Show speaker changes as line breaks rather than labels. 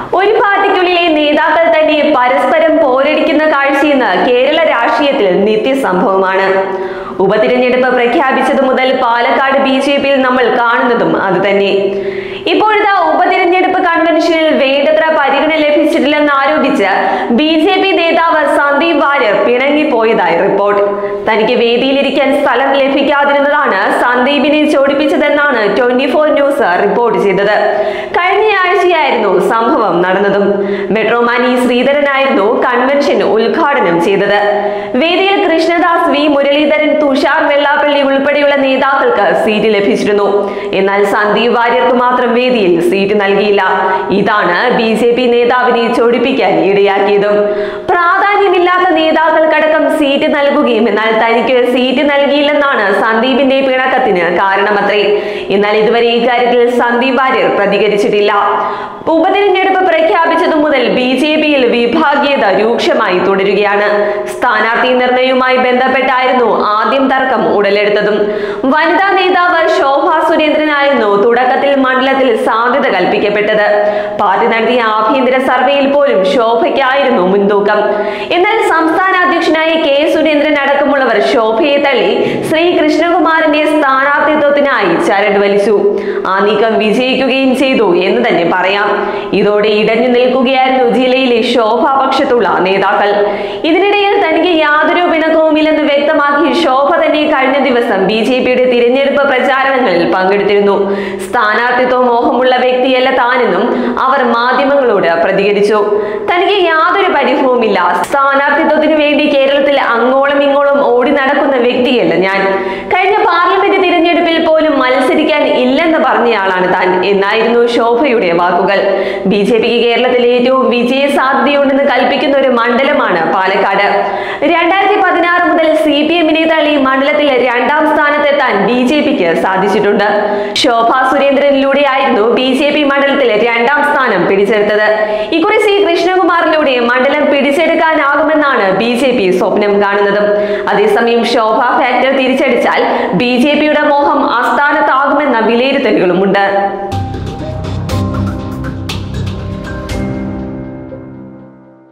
ഒരു പാർട്ടിക്കുള്ളിലെ നേതാക്കൾ തന്നെ പരസ്പരം പോരടിക്കുന്ന കാഴ്ചയെന്ന് കേരള രാഷ്ട്രീയത്തിൽ നിത്യസംഭവമാണ്. ഉപതിരഞ്ഞെടുപ്പ് പ്രഖ്യാപിച്ചതു മുതൽ പാലക്കാട് BJPയിൽ നമ്മൾ കാണുന്നതും അത് തന്നെ. ഇപ്പോഴത്തെ ഉപതിരഞ്ഞെടുപ്പ് കൺവെൻഷനിൽ വേണ്ടത്ര പരിഗണന ലഭിച്ചിട്ടില്ലെന്ന് ആരോപിച്ച് BJP നേതാവ് സന്ദീപ് വാര്യർ പിണങ്ങിപ്പോയതായി റിപ്പോർട്ട്. തനിക്ക് വേദിയിലിരിക്കാൻ സ്ഥലം ലഭിക്കാതിരുന്നതാണ് സന്ദീപിനെ ചോടിപ്പിച്ചതെന്നാണ് 24 ന്യൂസ് റിപ്പോർട്ട് ചെയ്തത്. കഴിഞ്ഞയാഴ്ചയായിരുന്നു സംഭവം നടന്നതും. മെട്രോമാനി ശ്രീധരനായിരുന്നു കൺവെൻഷൻ ഉദ്ഘാടനം ചെയ്തത്. വേദിയിൽ കൃഷ്ണദാസ്, V മുരളീധരൻ, തുഷാർ വെള്ളാപ്പള്ളി ഉൾപ്പെടെയുള്ള നേതാക്കൾക്ക് സീറ്റ് ലഭിച്ചിരുന്നു. എന്നാൽ സന്ദീപ് വാര്യർക്ക് മാത്രം വേദിയിൽ സീറ്റ് നൽകിയില്ല. ഇതാണ് BJP നേതാവിനെ ചോടിപ്പിക്കാൻ ഇടയാക്കിയതും. പ്രാധാന്യമില്ലാത്ത നേതാക്കൾക്കടക്കം സീറ്റ് നൽകുകയും എന്നാൽ തനിക്ക് സീറ്റ് നൽകിയില്ലെന്നാണ് സന്ദീപിന്റെ പിണക്കത്തിന് കാരണമത്രേ. എന്നാൽ ഇതുവരെ ഇക്കാര്യത്തിൽ സന്ദീപ് വാര്യർ പ്രതികരിച്ചിട്ടില്ല. ഉപതിരഞ്ഞെടുപ്പ് പ്രഖ്യാപിച്ചതു മുതൽ BJPയിൽ വിഭാഗീയത രൂക്ഷമായി തുടരുകയാണ്. സ്ഥാനാർത്ഥി നിർണയവുമായി ബന്ധപ്പെട്ടായിരുന്നു ആദ്യം തർക്കം ഉടലെടുത്തതും. വനിതാ നേതാവ് ശോഭ സുരേന്ദ്രനായിരുന്നു തുടക്കത്തിൽ മണ്ഡലത്തിൽ സാധ്യത കൽപ്പിക്കപ്പെട്ടത്. പാർട്ടി നടത്തിയ ആഭ്യന്തര സർവേയിൽ പോലും ശോഭയ്ക്കായിരുന്നു മുൻതൂക്കം. എന്നാൽ സംസ്ഥാന അധ്യക്ഷനായ K സുരേന്ദ്രൻ അടക്കമുള്ളവർ ശോഭയെ തള്ളി ശ്രീ കൃഷ്ണകുമാറിന്റെ സ്ഥാനാർത്ഥിത്വത്തിനായി ചരട് വലിച്ചു. ആ നീക്കം വിജയിക്കുകയും ചെയ്തു എന്ന് തന്നെ പറയാം. ഇതോടെ ഇടഞ്ഞു നിൽക്കുകയായിരുന്നു ജില്ലയിലെ ശോഭാപക്ഷത്തുള്ള നേതാക്കൾ. ഇതിനിടയിൽ തനിക്ക് യാതൊരു പിണക്കവുമില്ലെന്ന് വ്യക്തമാക്കി ശോഭ തന്നെ കഴിഞ്ഞ ദിവസം BJPയുടെ തിരഞ്ഞെടുപ്പ് പ്രചാരണങ്ങളിൽ പങ്കെടുത്തിരുന്നു. സ്ഥാനാർത്ഥിത്വ മോഹമുള്ള വ്യക്തിയല്ല താനെന്നും അവർ മാധ്യമങ്ങളോട് പ്രതികരിച്ചു. തനിക്ക് യാതൊരു പരിഭവമില്ല. സ്ഥാനാർത്ഥിത്വത്തിനു വേണ്ടി കേരളത്തിൽ അങ്ങോളം ഇങ്ങോളം ഓടി നടക്കുന്ന വ്യക്തിയല്ല ഞാൻ. കഴിഞ്ഞ പാർലമെന്റ് തിരഞ്ഞെടുപ്പിൽ പോലും മത്സരിക്കാൻ ഇല്ലെന്ന് പറഞ്ഞയാളാണ് താൻ എന്നായിരുന്നു ശോഭയുടെ വാക്കുകൾ. BJPക്ക് കേരളത്തിൽ ഏറ്റവും വിജയ സാധ്യതയുണ്ടെന്ന് കൽപ്പിക്കുന്ന ഒരു മണ്ഡലമാണ് പാലക്കാട്. 2016 മുതൽ CPMനെ തള്ളി മണ്ഡലത്തിൽ 2ാം സ്ഥാനത്തെത്താൻ BJPക്ക് സാധിച്ചിട്ടുണ്ട്. ശോഭ സുരേന്ദ്രനിലൂടെയായിരുന്നു BJP മണ്ഡലത്തിൽ 2ാം സ്ഥാനം പിടിച്ചെടുത്തത്. ഇക്കുറി C കൃഷ്ണകുമാറിലൂടെ മണ്ഡലം പിടിച്ചെടുക്കാനാകുമെന്നാണ് BJP സ്വപ്നം കാണുന്നത്. അതേസമയം ശോഭ ഫാക്ടർ തിരിച്ചടിച്ചാൽ BJPയുടെ മോഹം അസ്ഥാനത്താകുമെന്ന വിലയിരുത്തലുകളുമുണ്ട്.